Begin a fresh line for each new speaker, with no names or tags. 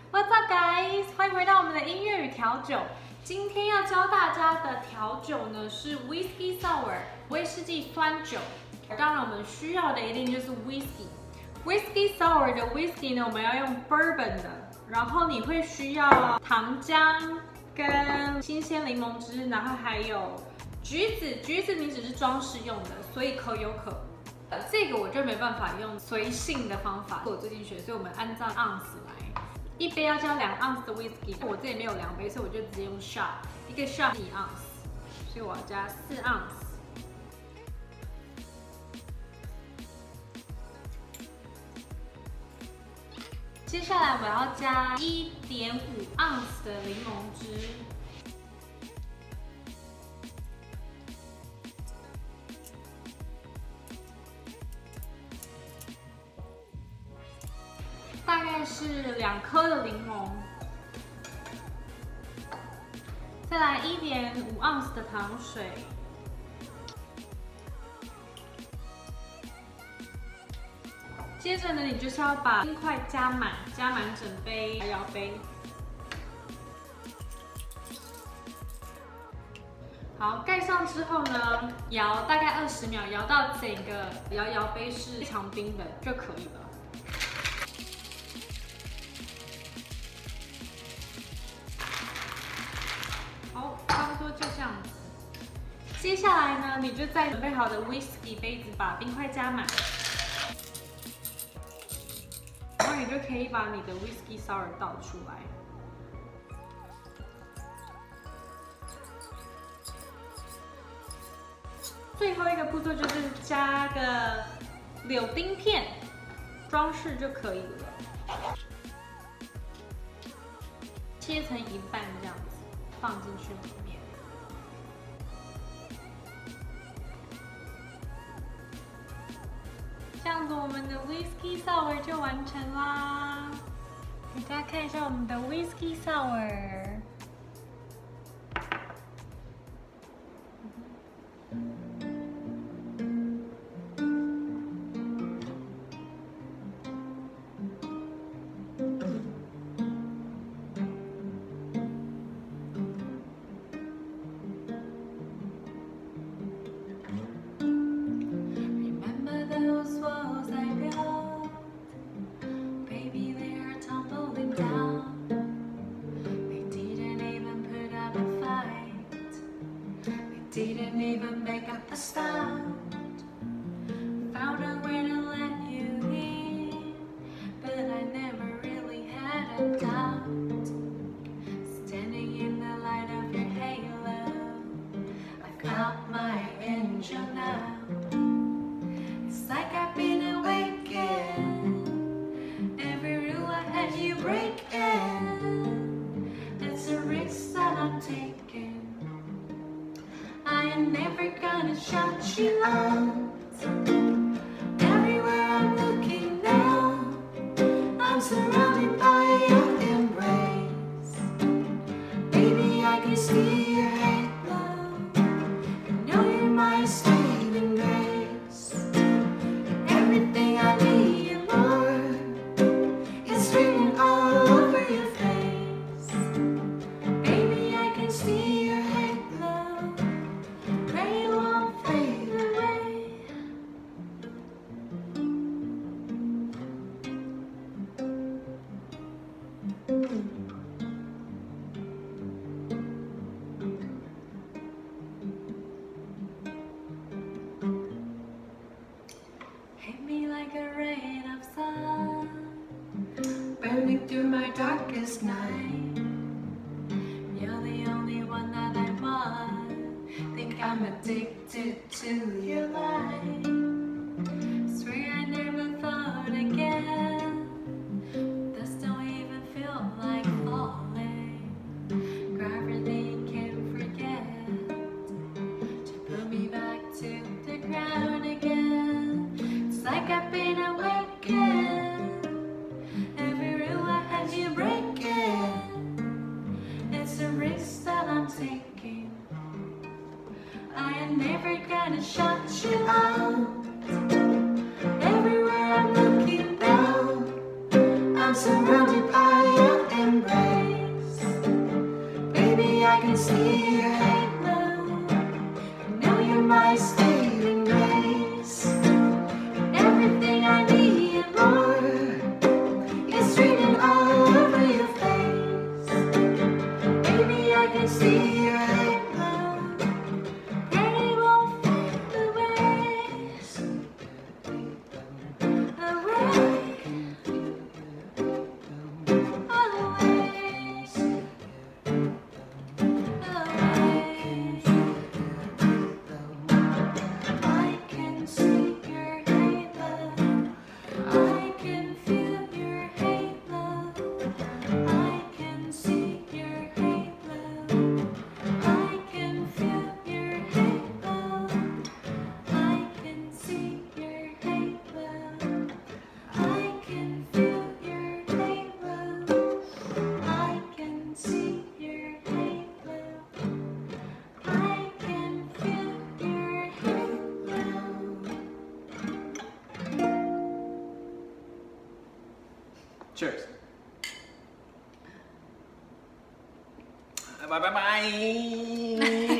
What's up, guys？ 欢迎回到我们的音乐与调酒。今天要教大家的调酒呢是 Whisky Sour 威士忌酸酒。当然，我们需要的一定就是 Whisky Sour 的 Whisky 呢，我们要用 Bourbon 的。然后你会需要糖浆跟新鲜柠檬汁，然后还有橘子。橘子你只是装饰用的，所以可有可无。这个我就没办法用随性的方法，我最近学，所以我们按照盎司来。一杯要加2盎司的 whisky， 我这里没有量杯，所以我就直接用 shot， 一个 shot 1盎司，所以我要加4盎司。接下来我要加1.5盎司的柠檬汁。大概是2颗的柠檬，再来1.5盎司的糖水，接着呢，你就是要把冰块加满整杯摇杯。好，盖上之后呢，摇大概20秒，摇到整个摇杯是非常冰的就可以了。好，差不多就这样子。接下来呢，你就在准备好的 whisky 杯子把冰块加满，然后你就可以把你的 whisky sour 倒出来。最后一个步骤就是加个柳丁片，装饰就可以了。切成一半这样子。放进去里面，这样子我们的 Whisky Sour 就完成啦。给大家看一下我们的 Whisky Sour。Didn't even make up a sound. Found a way to let you in, but I never really had a doubt. Standing in the light of your halo, I found my angel now. It's like I've been awakened. Every rule I had you breaking. It's a risk that I'm taking. I am never gonna shut you out. Everywhere I'm looking now, I'm surrounded by your embrace. Baby, I can see your halo. I know you're my saving grace. Everything I need and more is written all over your face. Baby, I can see your halo. Hit me like a rain of sun, burning through my darkest night. You're the only one that I want. Think I'm addicted to your light. Swear I never thought again. This don't even feel like falling. Gravity can't forget to put me back to the ground again. It's like I've been awakened. Every rule I had you breaking. It's a risk that I'm taking. I am never gonna shut you out. see your halo. I know you're my saving grace. And everything I need and more is written all over your face. Baby, I can see your halo, and it won't fade away.
Cheers. Bye bye bye.